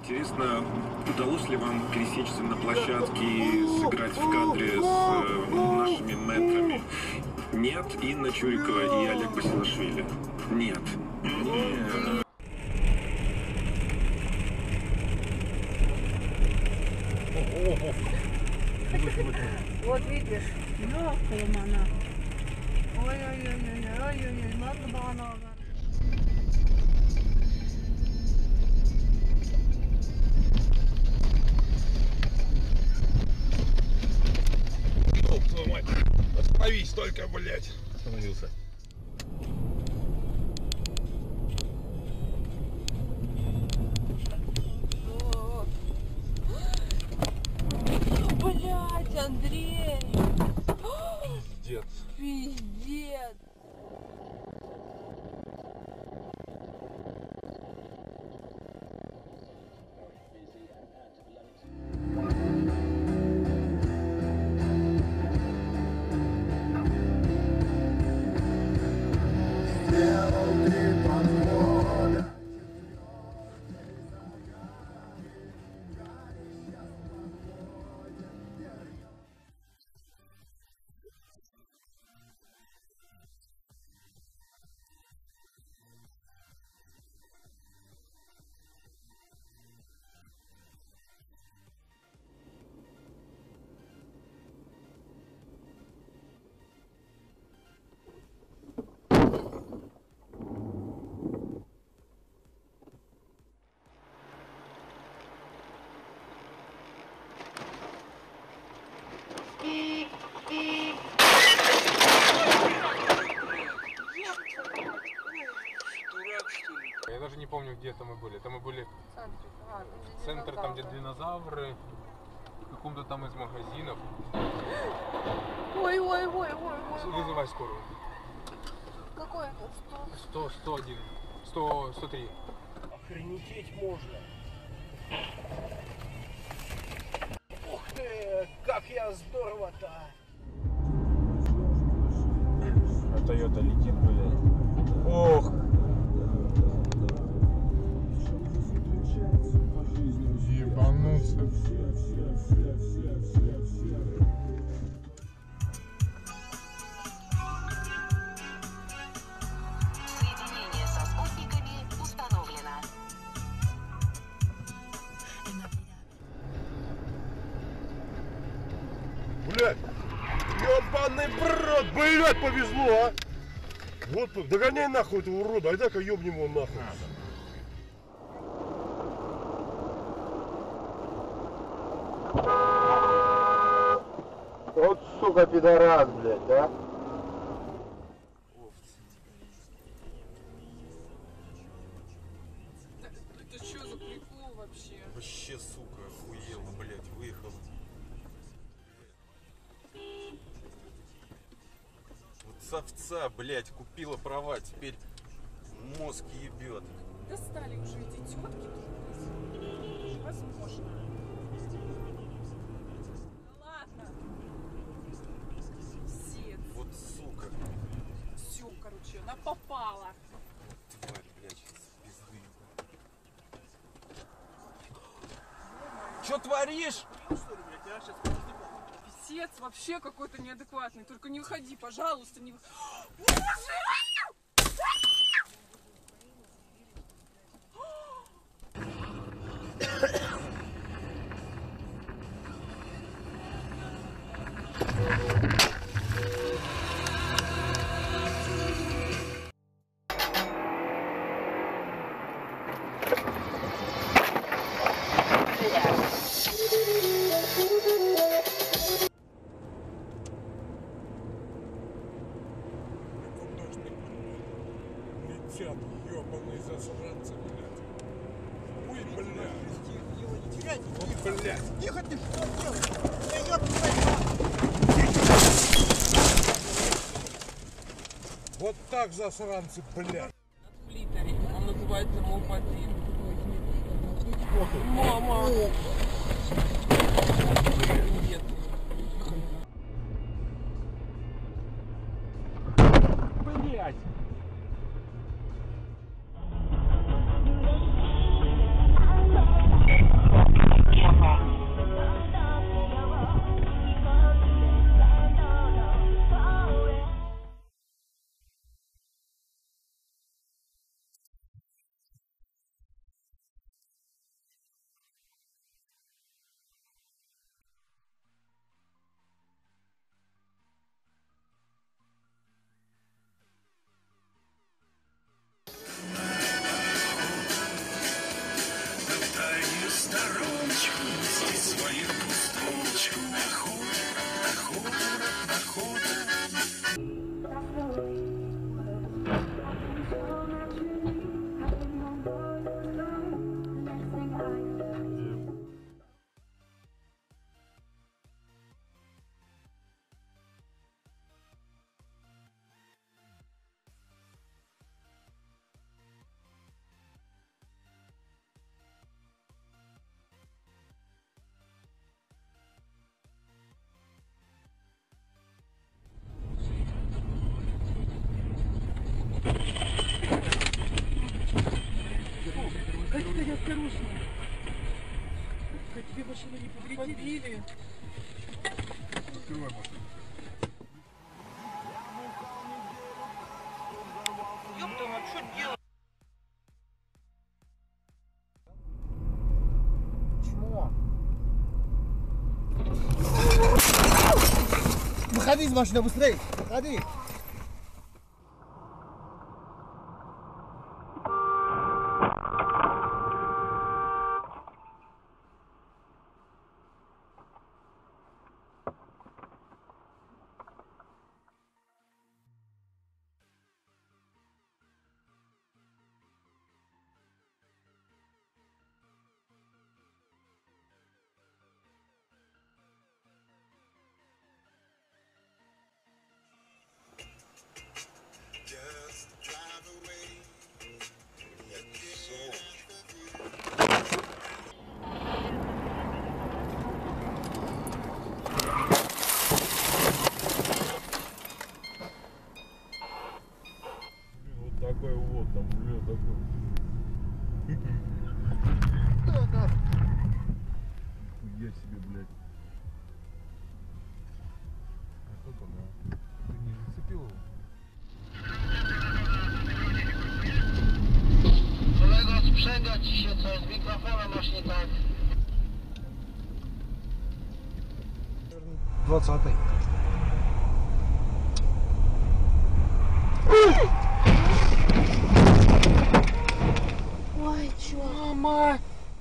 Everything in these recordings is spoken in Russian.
Интересно, удалось ли вам пересечься на площадке и сыграть в кадре с нашими мэтрами? Нет, Инна Чурикова и Олег Басилашвили. Нет. Нет. Вот видишь, легкая она. Ой-ой-ой, ладно бы она. Ёб твою мать! Остановись только, блядь! Остановился. Блядь, Андрей! Пиздец. Пиздец! Я даже не помню, где это мы были. Это мы были в центре, там где динозавры, в каком-то там из магазинов. Ой. Вызывай скорую. Какой это? 100, 101, 100, 103. Охренеть можно. Ух ты, как я здорово-то. А Тойота летит, блядь. Ох! Ебануться. Соединение со спутниками установлено. Блядь, ёбаный брат, блядь, повезло, а. Вот, догоняй нахуй этого урода, айда-ка ёбнем его нахуй. Вот сука пидорас, блядь, да? Это что за прикол вообще? Вообще, сука, охуела, блядь, выехал. Вот совца, блядь, купила права, теперь мозг ебет. Достали уже эти тетки. Невозможно. Да ладно. Все. Вот сука. Все, короче, она попала. Тварь, блядь, сейчас пизды. Чё творишь? Писец вообще какой-то неадекватный. Только не выходи, пожалуйста, не выходи. Летят ёбаные засранцы, блядь. Ой, блядь. Вот, блядь. Тихо ты, что делаешь? Вот так засранцы, блядь. В Литере. Он называется Мопатин. Мама! Нет. Блядь. Выходи из машины быстрее! Выходи! Такой вот там, блин, такой. Я себе, блядь. А что там? Ты не зацепил его? Kolego, sprzęga ci się coś, z mikrofonem masz nie tak. 20. Ой, чё? Мама!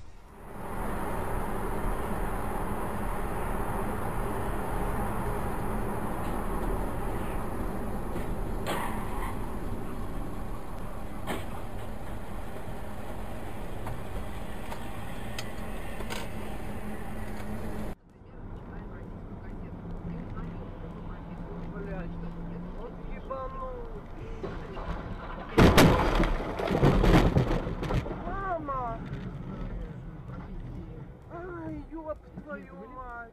Мама! Ай, ёб твою мать!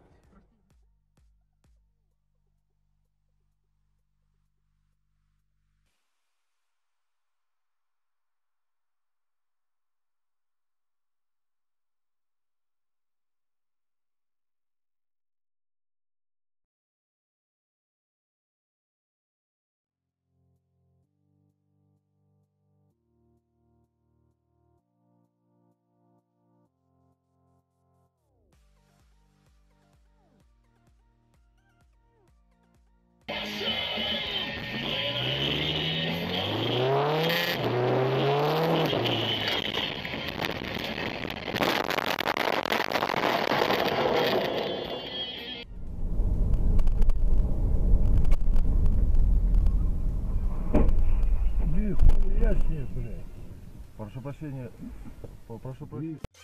Нихуя себе, блядь. Прошу прощения. Прошу прощения.